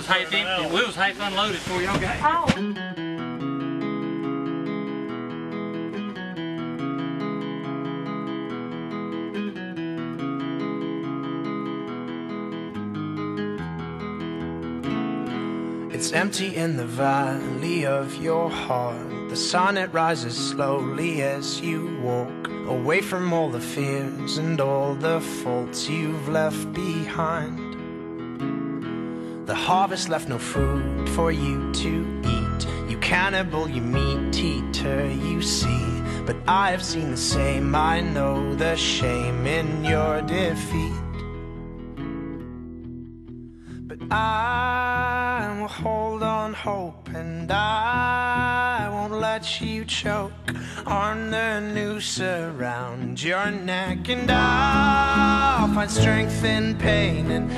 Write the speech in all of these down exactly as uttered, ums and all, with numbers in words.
was half empty. We was half unloaded before y'all got here. Oh. It's empty in the valley of your heart. The sun, it rises slowly as you walk away from all the fears and all the faults you've left behind. The harvest left no food for you to eat. You cannibal, you meat eater, you see. But I have seen the same, I know the shame in your defeat. But I will hold on hope, and I won't let you choke on the noose around your neck. And I'll find strength in pain, and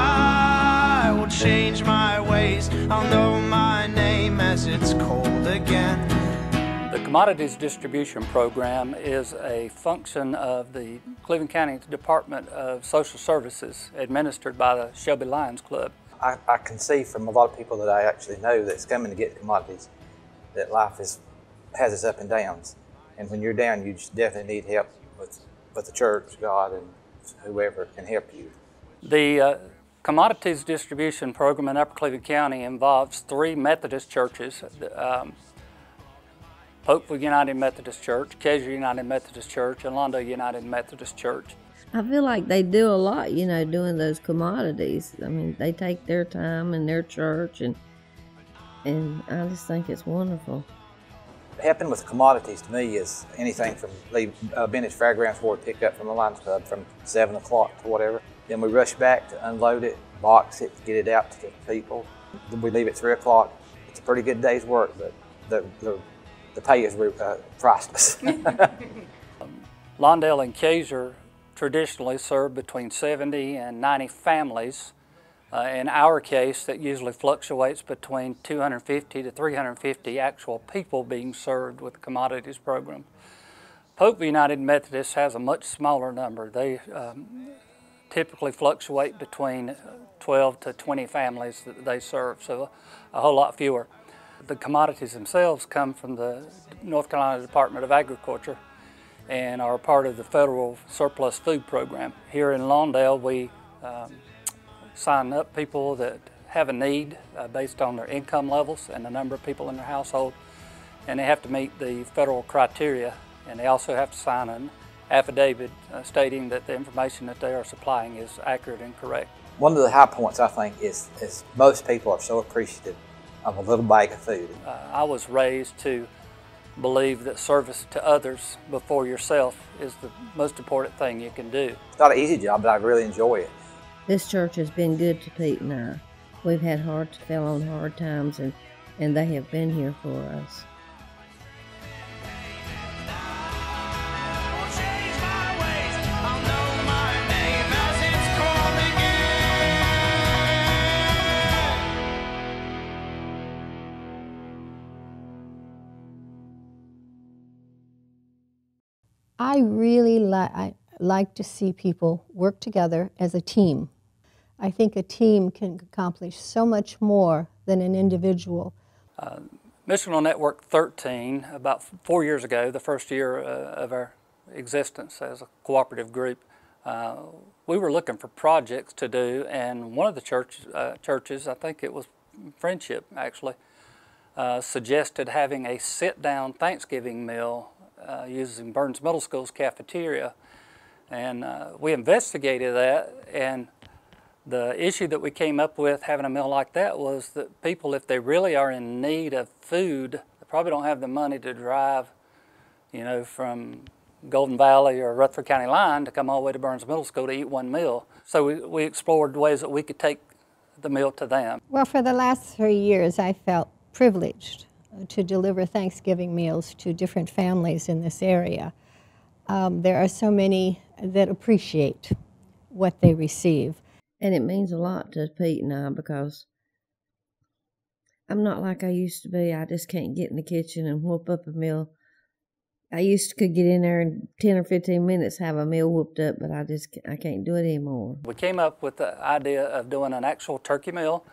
I will change my ways. I'll know my name as it's cold again. The Commodities Distribution Program is a function of the Cleveland County Department of Social Services, administered by the Shelby Lions Club. I, I can see from a lot of people that I actually know that's coming to get commodities that life is, has its up and downs. And when you're down, you just definitely need help with, with the church, God, and whoever can help you. The uh, Commodities Distribution Program in Upper Cleveland County involves three Methodist churches. Um, Hopeful United Methodist Church, Kaiser United Methodist Church, and Lawndale United Methodist Church. I feel like they do a lot, you know, doing those commodities. I mean, they take their time in their church, and and I just think it's wonderful. Helping with commodities to me is anything from leave uh, Bennett's Fairgrounds where we pick up from the Lions Club from seven o'clock to whatever. Then we rush back to unload it, box it, get it out to the people. Then we leave at three o'clock. It's a pretty good day's work, but the, the The pay is uh, priceless. Lawndale and Kaiser traditionally serve between seventy and ninety families. Uh, in our case, that usually fluctuates between two hundred fifty to three hundred fifty actual people being served with the commodities program. Hopeful United Methodist has a much smaller number. They um, typically fluctuate between twelve to twenty families that they serve, so a whole lot fewer. The commodities themselves come from the North Carolina Department of Agriculture and are part of the federal surplus food program. Here in Lawndale, we um, sign up people that have a need uh, based on their income levels and the number of people in their household, and they have to meet the federal criteria, and they also have to sign an affidavit uh, stating that the information that they are supplying is accurate and correct. One of the high points, I think, is, is most people are so appreciative of a little bag of food. Uh, I was raised to believe that service to others before yourself is the most important thing you can do. It's not an easy job, but I really enjoy it. This church has been good to Pete and I. We've had hard, fell on hard times, and, and they have been here for us. I really li I like to see people work together as a team. I think a team can accomplish so much more than an individual. Uh, Missional Network thirteen, about four years ago, the first year uh, of our existence as a cooperative group, uh, we were looking for projects to do, and one of the church, uh, churches, I think it was Friendship actually, uh, suggested having a sit-down Thanksgiving meal Uh, using Burns Middle School's cafeteria, and uh, we investigated that, and the issue that we came up with having a meal like that was that people, if they really are in need of food, they probably don't have the money to drive, you know, from Golden Valley or Rutherford County line to come all the way to Burns Middle School to eat one meal. So we, we explored ways that we could take the meal to them. Well, for the last three years, I felt privileged to deliver Thanksgiving meals to different families in this area. Um, there are so many that appreciate what they receive. And it means a lot to Pete and I, because I'm not like I used to be. I just can't get in the kitchen and whoop up a meal. I used to could get in there in ten or fifteen minutes, have a meal whooped up, but I just I can't do it anymore. We came up with the idea of doing an actual turkey meal.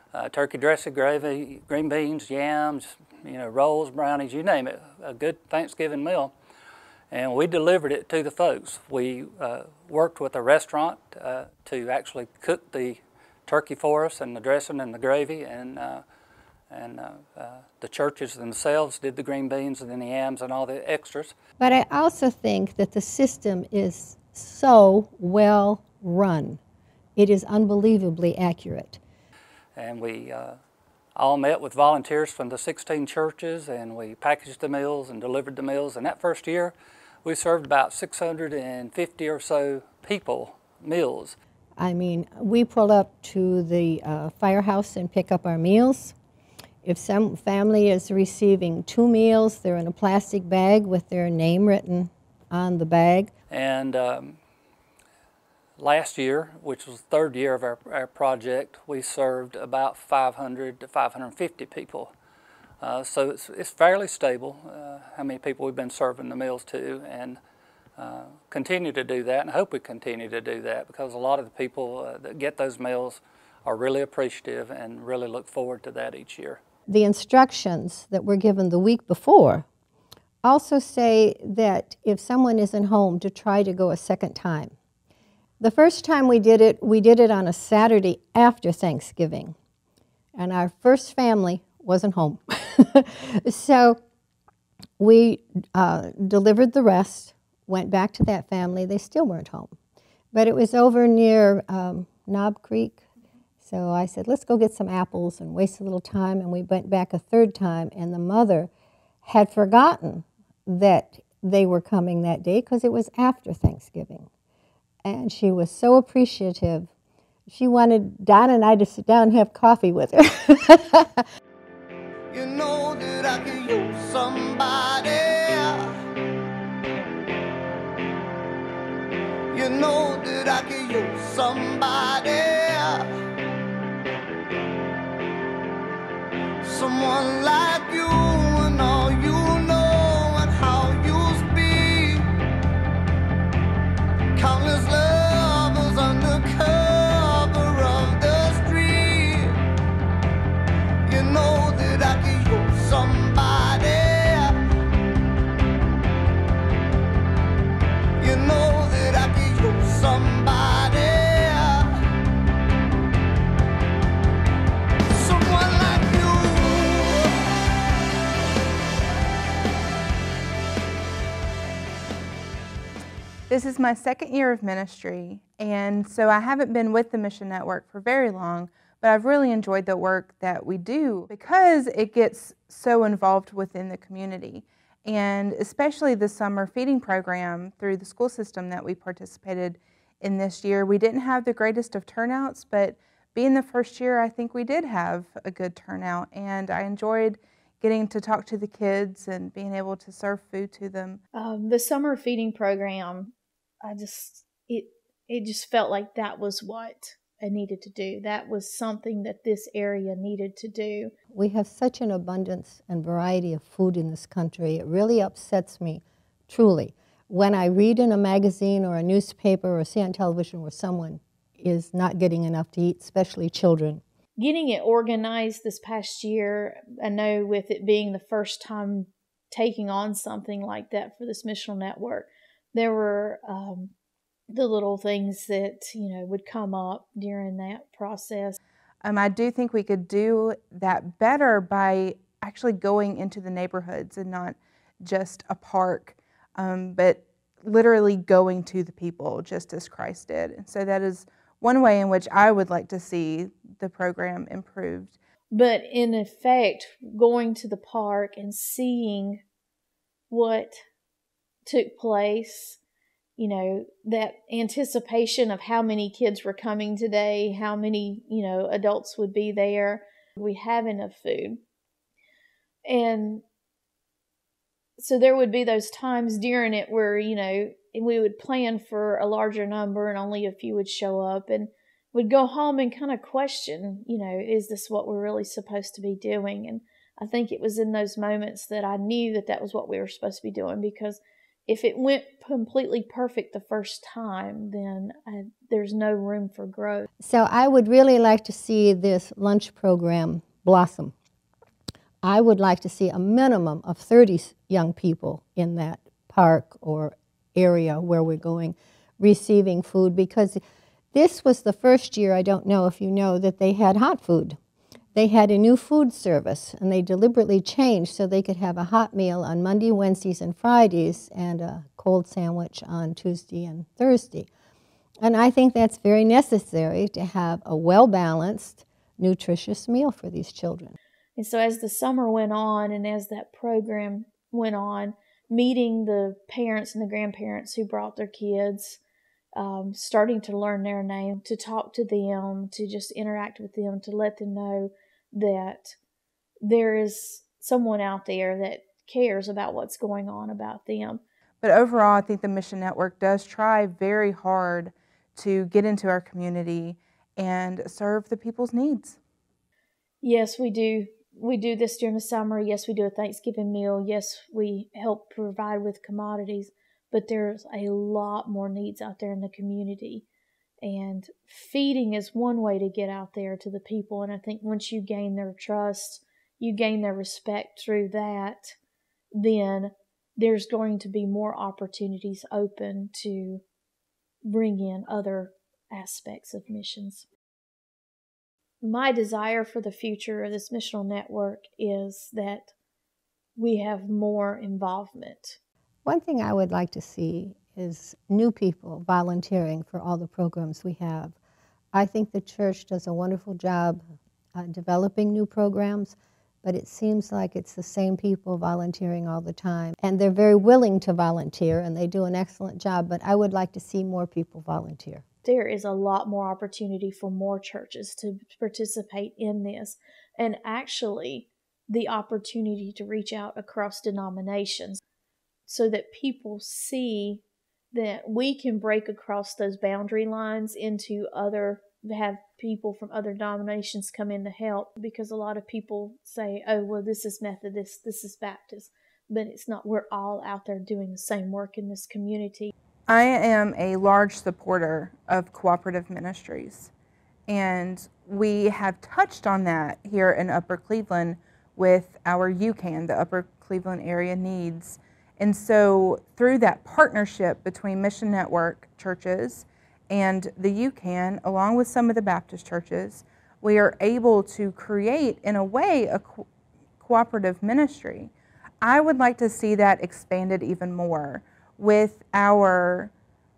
uh, turkey dressing, gravy, green beans, yams, you know, rolls, brownies, you name it, a good Thanksgiving meal. And we delivered it to the folks. We uh, worked with a restaurant uh, to actually cook the turkey for us, and the dressing and the gravy, and uh, and uh, uh, the churches themselves did the green beans and then the yams and all the extras. But I also think that the system is so well run. It is unbelievably accurate. And we uh, all met with volunteers from the sixteen churches, and we packaged the meals and delivered the meals. And that first year, we served about six hundred fifty or so people meals. I mean, we pull up to the uh, firehouse and pick up our meals. If some family is receiving two meals, they're in a plastic bag with their name written on the bag. And um, last year, which was the third year of our, our project, we served about five hundred to five hundred fifty people. Uh, so it's, it's fairly stable, uh, how many people we've been serving the meals to, and uh, continue to do that, and I hope we continue to do that, because a lot of the people uh, that get those meals are really appreciative and really look forward to that each year. The instructions that were given the week before also say that if someone isn't home, to try to go a second time. The first time we did it, we did it on a Saturday after Thanksgiving, and our first family wasn't home. So we uh, delivered the rest, went back to that family. They still weren't home. But it was over near um, Knob Creek. So I said, let's go get some apples and waste a little time. And we went back a third time, and the mother had forgotten that they were coming that day because it was after Thanksgiving. And she was so appreciative. She wanted Donna and I to sit down and have coffee with her. You know that I could use somebody. You know that I could use somebody. Someone like you and all you know and how you speak. Countless lovers under cover of the street. You know that I could use somebody. You know that I could use somebody. Someone like you. This is my second year of ministry, and so I haven't been with the Mission Network for very long, but I've really enjoyed the work that we do because it gets so involved within the community. And especially the summer feeding program through the school system that we participated in this year, we didn't have the greatest of turnouts, but being the first year, I think we did have a good turnout, and I enjoyed getting to talk to the kids and being able to serve food to them. Um, the summer feeding program, I just, it, it just felt like that was what I needed to do. That was something that this area needed to do. We have such an abundance and variety of food in this country. It really upsets me, truly, when I read in a magazine or a newspaper or see on television where someone is not getting enough to eat, especially children. Getting it organized this past year, I know with it being the first time taking on something like that for this missional network, there were um, the little things that, you know, would come up during that process. Um, I do think we could do that better by actually going into the neighborhoods and not just a park, um, but literally going to the people just as Christ did. And so that is one way in which I would like to see the program improved. But in effect, going to the park and seeing what took place, you know, that anticipation of how many kids were coming today, how many, you know, adults would be there. We have enough food. And so there would be those times during it where, you know, we would plan for a larger number and only a few would show up, and would go home and kind of question, you know, is this what we're really supposed to be doing? And I think it was in those moments that I knew that that was what we were supposed to be doing, because if it went completely perfect the first time, then uh, there's no room for growth. So I would really like to see this lunch program blossom. I would like to see a minimum of thirty young people in that park or area where we're going receiving food, because this was the first year, I don't know if you know, that they had hot food. They had a new food service, and they deliberately changed so they could have a hot meal on Monday, Wednesdays, and Fridays, and a cold sandwich on Tuesday and Thursday. And I think that's very necessary to have a well-balanced, nutritious meal for these children. And so as the summer went on and as that program went on, meeting the parents and the grandparents who brought their kids, um, starting to learn their name, to talk to them, to just interact with them, to let them know that there is someone out there that cares about what's going on about them. But overall, I think the Mission Network does try very hard to get into our community and serve the people's needs. Yes, we do. We do this during the summer. Yes, we do a Thanksgiving meal. Yes, we help provide with commodities. But there's a lot more needs out there in the community. And feeding is one way to get out there to the people. And I think once you gain their trust, you gain their respect through that, then there's going to be more opportunities open to bring in other aspects of missions. My desire for the future of this missional network is that we have more involvement. One thing I would like to see is new people volunteering for all the programs we have. I think the church does a wonderful job uh, developing new programs, but it seems like it's the same people volunteering all the time. And they're very willing to volunteer, and they do an excellent job, but I would like to see more people volunteer. There is a lot more opportunity for more churches to participate in this, and actually the opportunity to reach out across denominations so that people see that we can break across those boundary lines into other, have people from other denominations come in to help, because a lot of people say, oh, well, this is Methodist, this is Baptist, but it's not. We're all out there doing the same work in this community. I am a large supporter of cooperative ministries, and we have touched on that here in Upper Cleveland with our U C A N, the Upper Cleveland Area Needs. And so through that partnership between Mission Network churches and the U C A N, along with some of the Baptist churches, we are able to create, in a way, a co cooperative ministry. I would like to see that expanded even more with our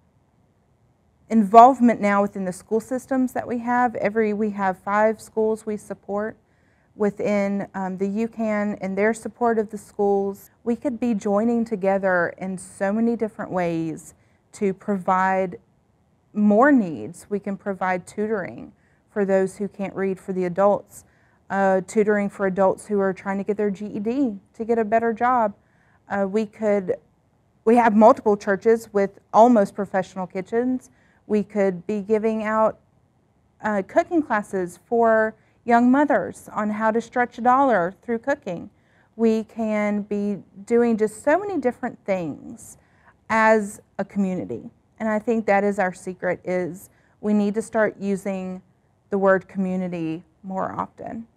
involvement now within the school systems that we have. Every, we have five schools we support within um, the U C A N and their support of the schools. We could be joining together in so many different ways to provide more needs. We can provide tutoring for those who can't read, for the adults, uh, tutoring for adults who are trying to get their G E D to get a better job. Uh, we could, we have multiple churches with almost professional kitchens. We could be giving out uh, cooking classes for young mothers on how to stretch a dollar through cooking. We can be doing just so many different things as a community. And I think that is our secret, is we need to start using the word community more often.